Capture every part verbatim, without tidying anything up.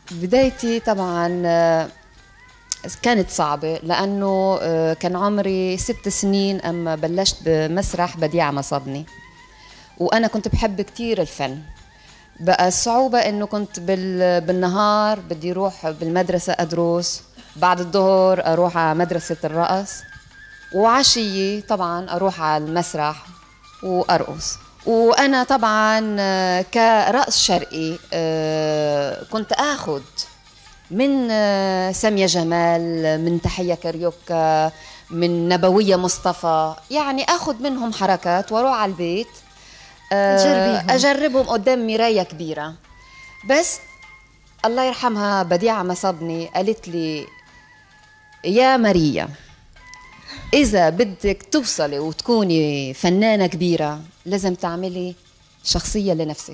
بدايتي طبعا كانت صعبة لأنه كان عمري ست سنين أما بلشت بمسرح بديعة مصبني، وأنا كنت بحب كتير الفن. بقى الصعوبة إنه كنت بالنهار بدي أروح بالمدرسة أدرس، بعد الظهر أروح على مدرسة الرقص، وعشية طبعا أروح على المسرح وأرقص. وأنا طبعا كرقص شرقي كنت آخذ من سامية جمال، من تحية كاريوكا، من نبوية مصطفى، يعني أخذ منهم حركات وأروح على البيت أجربهم قدام مراية كبيرة. بس الله يرحمها بديعة مصبني قالت لي يا ماريا، إذا بدك توصلي وتكوني فنانة كبيرة لازم تعملي شخصية لنفسك.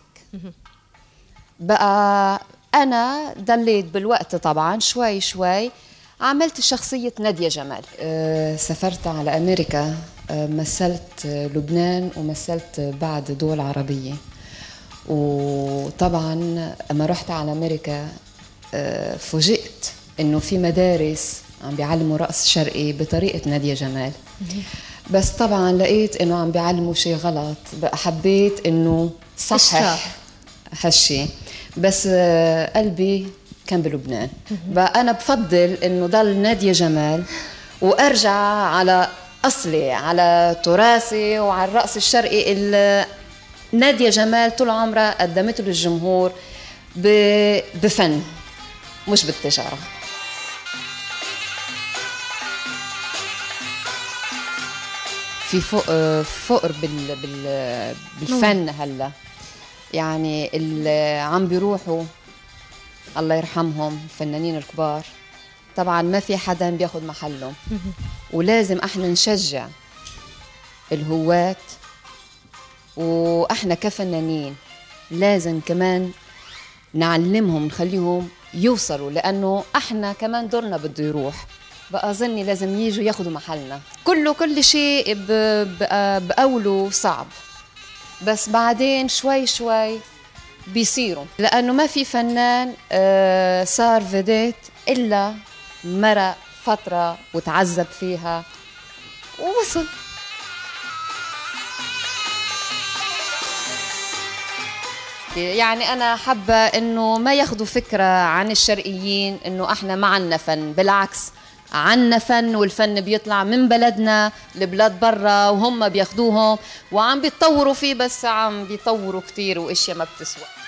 بقى أنا ضليت بالوقت طبعا شوي شوي عملت شخصية نادية جمال. أه سافرت على أمريكا، أه مثلت لبنان ومثلت بعض دول عربية. وطبعا أما رحت على أمريكا أه فوجئت إنه في مدارس عم بيعلموا رقص شرقي بطريقة نادية جمال. بس طبعا لقيت إنه عم بيعلموا شيء غلط، بقى حبيت إنه صحح هالشي. بس قلبي كان بلبنان. بقى أنا بفضل إنه ضل نادية جمال وأرجع على أصلي، على تراثي وعلى الرقص الشرقي اللي نادية جمال طول عمرها قدمته للجمهور بفن مش بالتجارة. في فقر بال بال بالفن هلا، يعني اللي عم بيروحوا الله يرحمهم الفنانين الكبار طبعا ما في حدا بياخد محلهم، ولازم احنا نشجع الهواة، واحنا كفنانين لازم كمان نعلمهم نخليهم يوصلوا، لانه احنا كمان دورنا بده يروح. بقى ظني لازم يجوا ياخدوا محلنا. كله كل شيء بقوله صعب، بس بعدين شوي شوي بيصيروا، لأنه ما في فنان صار فيديت إلا مرق فترة وتعذب فيها ووصل. يعني أنا حابة إنه ما ياخدوا فكرة عن الشرقيين إنه إحنا ما عنا فن، بالعكس عنا فن، والفن بيطلع من بلدنا لبلاد برا وهم بياخدوهم وعم بيتطوروا فيه، بس عم بيطوروا كتير واشياء ما بتسوى.